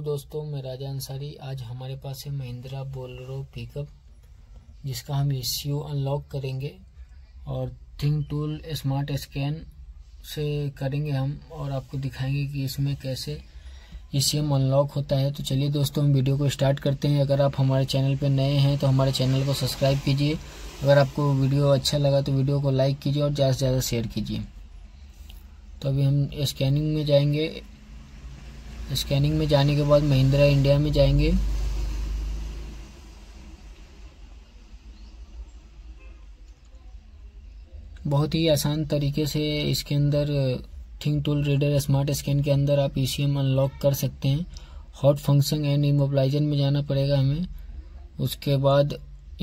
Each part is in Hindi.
दोस्तों, मैं राजा अंसारी। आज हमारे पास है महिंद्रा बोलेरो पिकअप, जिसका हम ECU अनलॉक करेंगे और थिंग टूल स्मार्ट स्कैन से करेंगे हम, और आपको दिखाएंगे कि इसमें कैसे ECM अनलॉक होता है। तो चलिए दोस्तों, हम वीडियो को स्टार्ट करते हैं। अगर आप हमारे चैनल पर नए हैं तो हमारे चैनल को सब्सक्राइब कीजिए। अगर आपको वीडियो अच्छा लगा तो वीडियो को लाइक कीजिए और ज़्यादा से ज़्यादा शेयर कीजिए। तो अभी हम स्कैनिंग में जाएंगे। स्कैनिंग में जाने के बाद महिंद्रा इंडिया में जाएंगे। बहुत ही आसान तरीके से इसके अंदर think tool reader smart scan के अंदर आप ECM अनलॉक कर सकते हैं। हॉट फंक्शन एंड इमोबिलाइजर में जाना पड़ेगा हमें। उसके बाद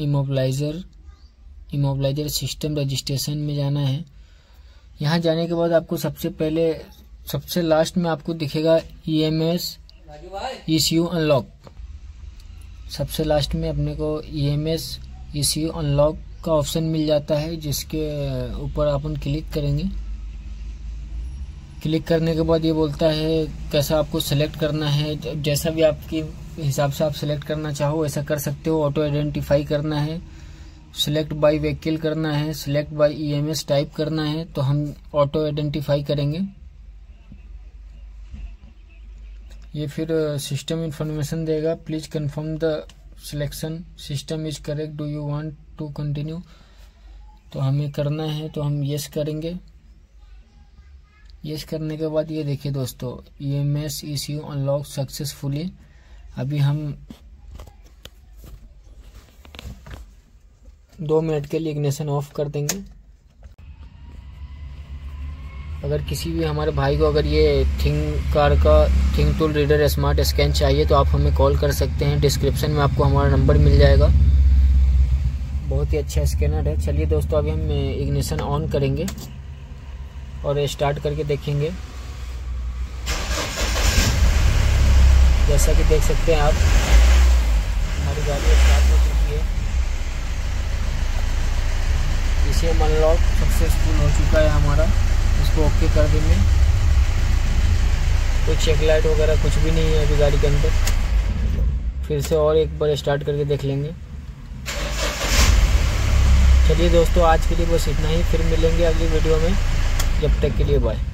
इमोबिलाइजर सिस्टम रजिस्ट्रेशन में जाना है। यहाँ जाने के बाद आपको सबसे लास्ट में आपको दिखेगा EMS ECU अनलॉक। सबसे लास्ट में अपने को EMS ECU अनलॉक का ऑप्शन मिल जाता है, जिसके ऊपर अपन क्लिक करेंगे। क्लिक करने के बाद ये बोलता है कैसा आपको सेलेक्ट करना है। जैसा भी आपके हिसाब से आप सेलेक्ट करना चाहो वैसा कर सकते हो। ऑटो आइडेंटिफाई करना है, सिलेक्ट बाय व्हीकल करना है, सिलेक्ट बाय EMS टाइप करना है। तो हम ऑटो आइडेंटिफाई करेंगे। ये फिर सिस्टम इंफॉर्मेशन देगा। Please confirm the selection system is correct, do you want to continue. तो हमें करना है तो हम यस करेंगे। यस करने के बाद ये देखिए दोस्तों, EMS ECU अनलॉक सक्सेसफुली। अभी हम 2 मिनट के लिए इग्निशन ऑफ कर देंगे। अगर किसी भी हमारे भाई को अगर ये think tool reader smart scan चाहिए तो आप हमें कॉल कर सकते हैं। डिस्क्रिप्शन में आपको हमारा नंबर मिल जाएगा। बहुत ही अच्छा स्कैनर है। चलिए दोस्तों, अभी हम इग्निशन ऑन करेंगे और स्टार्ट करके देखेंगे। जैसा कि देख सकते हैं आप, हमारी गाड़ी स्टार्ट हो चुकी है। ECM अनलॉक सक्सेसफुल हो चुका है हमारा। इसको ओके कर देंगे। कोई चेक लाइट वगैरह कुछ भी नहीं है अभी गाड़ी के अंदर। फिर से और एक बार स्टार्ट करके देख लेंगे। चलिए दोस्तों, आज के लिए बस इतना ही। फिर मिलेंगे अगली वीडियो में। जब तक के लिए बाय।